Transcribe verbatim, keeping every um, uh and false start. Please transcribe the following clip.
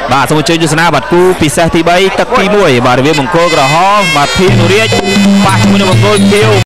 បាទសូមអញ្ជើញទស្សនាបាទគូពិសេសទី 3 ទឹកទី 1 បាទរវាងបង្គោលក្រហមបាទភៀងរាជប៉ះជាមួយនឹងបង្គោលខៀវ